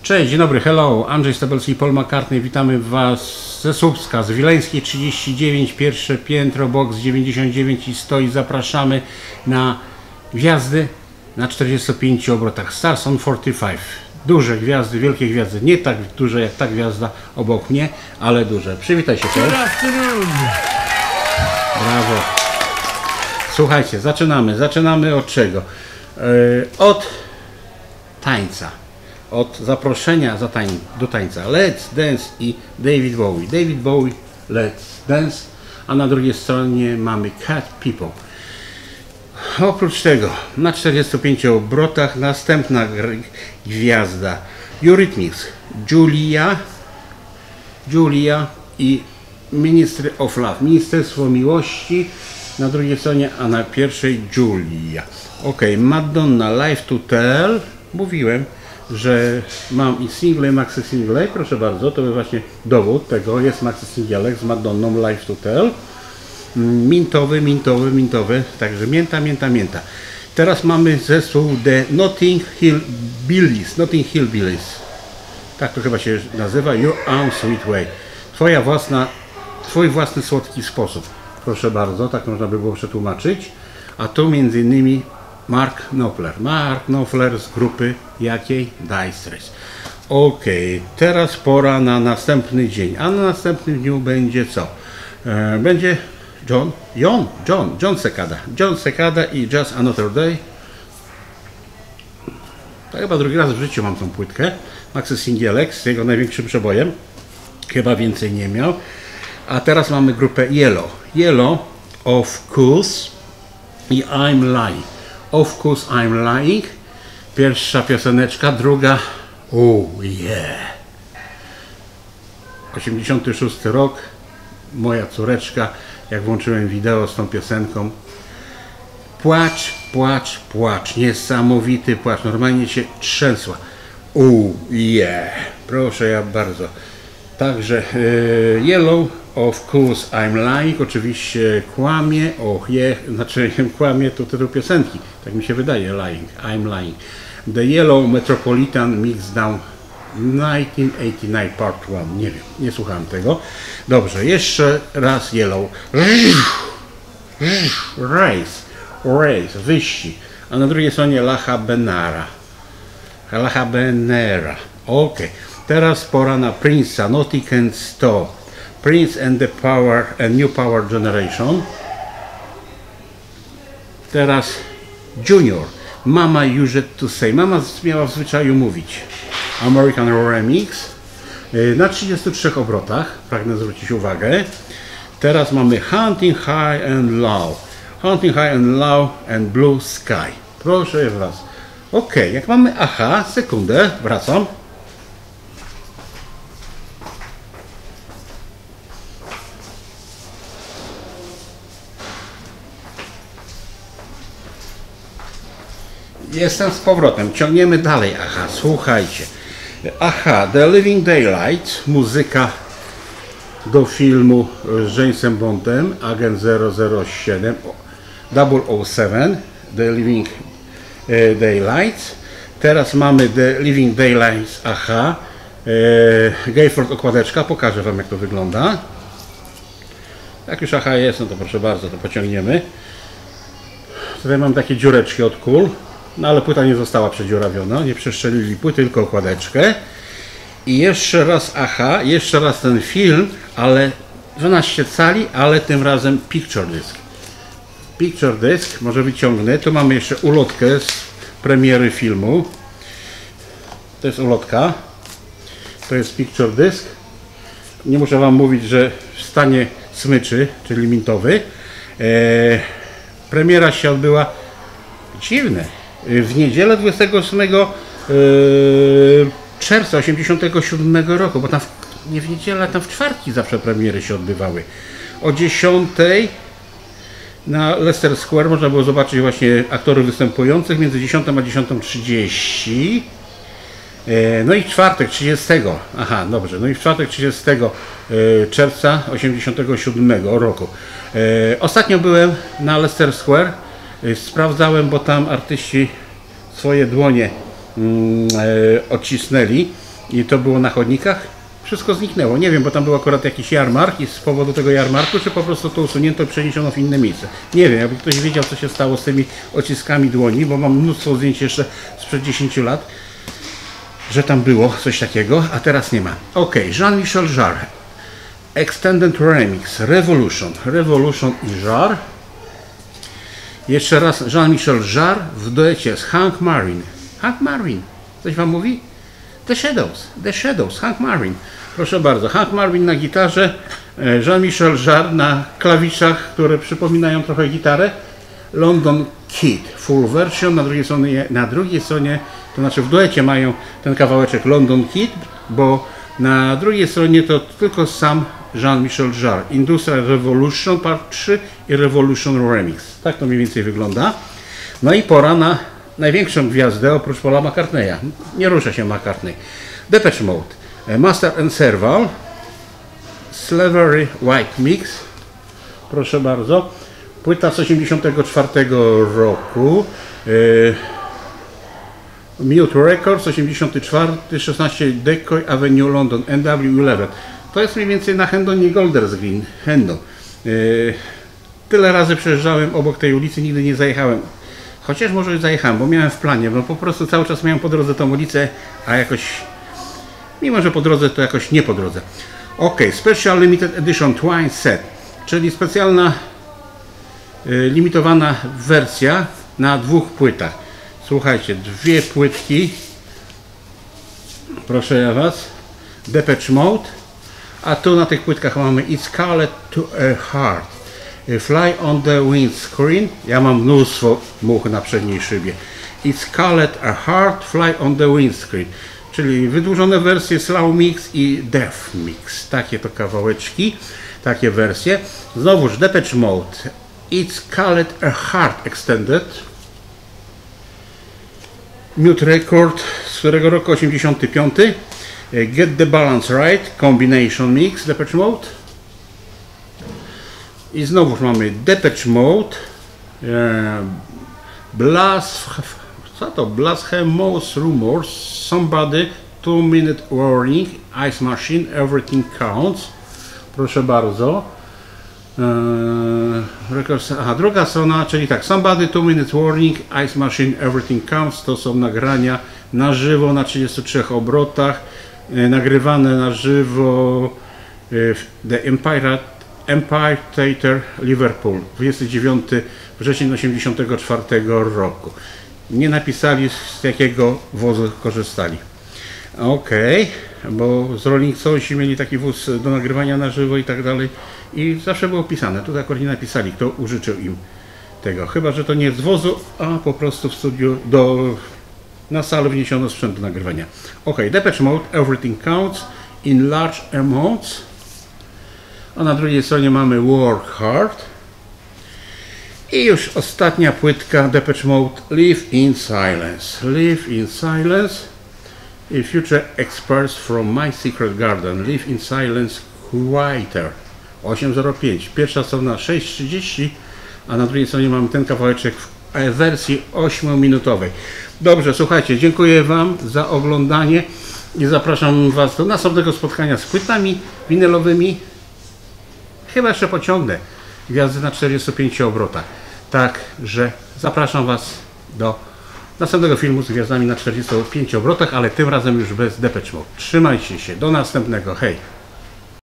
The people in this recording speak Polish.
Cześć, dzień dobry, hello, Andrzej Stabelski, Paul McCartney, witamy Was ze Słupska, z Wileńskiej 39, pierwsze piętro, box 99 i 100 i zapraszamy na gwiazdy na 45 obrotach, Stars on 45, duże gwiazdy, wielkie gwiazdy, nie tak duże jak ta gwiazda obok mnie, ale duże. Przywitaj się, cześć. Brawo. Słuchajcie, zaczynamy od czego? Od tańca. Od zaproszenia do tańca Let's Dance i David Bowie. David Bowie, Let's Dance, a na drugiej stronie mamy Cat People. Oprócz tego na 45 obrotach następna gwiazda Eurythmics, Julia i Ministry of Love, Ministerstwo Miłości na drugiej stronie, a na pierwszej Julia. Ok, Madonna, Live to Tell. Mówiłem, że mam i single, i maxi single. Proszę bardzo, to jest właśnie dowód tego. Jest maxi singielek z Madonną, Live to Tell. Mintowy. Także mięta. Teraz mamy zespół The Notting Hill Billies. Tak to chyba się nazywa. Your Own Sweet Way. Twój własny słodki sposób. Proszę bardzo, tak można by było przetłumaczyć. A tu między innymi Mark Knopfler z grupy jakiej? Dire Straits. Ok, teraz pora na następny dzień. A na następnym dniu będzie co? Będzie John Secada i Just Another Day. To chyba drugi raz w życiu mam tą płytkę. Maxi singielek z jego największym przebojem. Chyba więcej nie miał. A teraz mamy grupę Yellow, Of Course i I'm Lying. Of Course I'm Lying. Pierwsza pioseneczka, druga Oh Yeah. 86 rok. Moja córeczka, jak włączyłem wideo z tą piosenką, płacz, niesamowity płacz, normalnie się trzęsła. Oh yeah, proszę ja bardzo. Także Yellow, Of Course I'm Lying, oczywiście kłamie, kłamie to tytuł piosenki, tak mi się wydaje, I'm Lying. The Yellow Metropolitan Mixdown 1989 Part 1, nie wiem, nie słuchałem tego. Dobrze, jeszcze raz Yellow. Race, wyścig. A na drugiej stronie La Habanera. Ok, teraz pora na Prince'a, Naughty and Stop. Prince and the Power and New Power Generation. Teraz Junior. Mama Used to Say. Mama miała w zwyczaju mówić. American Remix. Na 33 obrotach. Pragnę zwrócić uwagę. Teraz mamy Hunting High and Low. Hunting High and Low and Blue Sky. Proszę was. Ok, jak mamy aha, sekundę, wracam. Jestem z powrotem, ciągniemy dalej. Aha, słuchajcie. Aha, The Living Daylights, muzyka do filmu z Jamesem Bondem, Agent 007, 007, The Living Daylights. Teraz mamy The Living Daylights, aha, Gayford okładeczka, pokażę wam jak to wygląda. Jak już aha jest, no to proszę bardzo, to pociągniemy. Tutaj mam takie dziureczki od kul. No ale płyta nie została przedziurawiona, nie przeszczelili płyty, tylko okładeczkę. I jeszcze raz aha, jeszcze raz ten film, ale 12 cali, ale tym razem Picture Disc. Picture Disc, może wyciągnę, tu mamy jeszcze ulotkę z premiery filmu. To jest ulotka, to jest Picture Disc. Nie muszę wam mówić, że w stanie smyczy, czyli mintowy. Premiera się odbyła, dziwne, w niedzielę 28 czerwca 87 roku, bo tam nie w niedzielę, tam w czwartki zawsze premiery się odbywały. O 10 na Leicester Square można było zobaczyć właśnie aktorów występujących między 10 a 10:30. No i w czwartek 30. Aha, dobrze. No i w czwartek 30 czerwca 87 roku. Ostatnio byłem na Leicester Square. Sprawdzałem, bo tam artyści swoje dłonie odcisnęli i to było na chodnikach, wszystko zniknęło. Nie wiem, bo tam był akurat jakiś jarmark i z powodu tego jarmarku, czy po prostu to usunięto i przeniesiono w inne miejsce. Nie wiem, jakby ktoś wiedział, co się stało z tymi odciskami dłoni, bo mam mnóstwo zdjęć jeszcze sprzed 10 lat, że tam było coś takiego, a teraz nie ma. Ok, Jean-Michel Jarre. Extended Remix, Revolution i Jarre. Jeszcze raz Jean-Michel Jarre w duecie z Hank Marvin. Hank Marvin, coś wam mówi? The Shadows, Hank Marvin. Proszę bardzo, Hank Marvin na gitarze, Jean-Michel Jarre na klawiszach, które przypominają trochę gitarę. London Kid, full version, na drugiej stronie, to znaczy w duecie mają ten kawałeczek London Kid, bo na drugiej stronie to tylko sam Jean-Michel Jarre. Industrial Revolution Part 3 i Revolution Remix. Tak to mniej więcej wygląda. No i pora na największą gwiazdę oprócz Paula McCartneya. Nie rusza się McCartney. Depeche Mode, Master and Serval, Slavery White Mix. Proszę bardzo. Płyta z 1984 roku. Mute Records, 84, 16 Decoy Avenue London, NW11. To jest mniej więcej na Hendon, Golders Green. Hendon. Tyle razy przejeżdżałem obok tej ulicy, nigdy nie zajechałem. Chociaż może już zajechałem, bo miałem w planie, bo po prostu cały czas miałem po drodze tą ulicę, a jakoś, mimo że po drodze, to jakoś nie po drodze. Ok, Special Limited Edition Twine Set, czyli specjalna, limitowana wersja na 2 płytach. Słuchajcie, 2 płytki, proszę ja was, Depeche Mode, a tu na tych płytkach mamy It's Called to a Heart, Fly on the Windscreen, ja mam mnóstwo much na przedniej szybie, It's Called a Heart, Fly on the Windscreen, czyli wydłużone wersje Slow Mix i Death Mix, takie to kawałeczki, takie wersje. Znowuż Depeche Mode, It's Called a Heart Extended, Mute Record, z którego roku 85, Get the Balance Right, Combination Mix, Depeche Mode. I znowuż mamy Depeche Mode, Blasphemous Rumors, Somebody, 2 Minute Warning, Ice Machine, Everything Counts. Proszę bardzo. Druga strona, czyli tak, Somebody, 2 Minute Warning, Ice Machine, Everything Counts, to są nagrania na żywo na 33 obrotach, nagrywane na żywo w The Empire Theatre Liverpool, 29 września 1984 roku. Nie napisali, z jakiego wozu korzystali. Ok, bo z Rolling Stonesi mieli taki wóz do nagrywania na żywo i tak dalej i zawsze było pisane, tutaj akurat nie napisali, kto użyczył im tego, chyba że to nie z wozu, a po prostu w studiu na salę wniesiono sprzęt do nagrywania. Ok, Depeche Mode, Everything Counts in Large Amounts, a na drugiej stronie mamy Work Hard i już ostatnia płytka Depeche Mode, Live in Silence, Live in Silence i Future Experts from My Secret Garden, Live in Silence Quieter, 8.05, pierwsza strona 6.30, a na drugiej stronie mamy ten kawałeczek w wersji 8-minutowej. Dobrze, słuchajcie, dziękuję wam za oglądanie i zapraszam was do następnego spotkania z płytami winylowymi. Chyba jeszcze pociągnę gwiazdy na 45 obrotach. Także zapraszam was do następnego filmu z gwiazdami na 45 obrotach, ale tym razem już bez Depeche Mode. Trzymajcie się, do następnego, hej!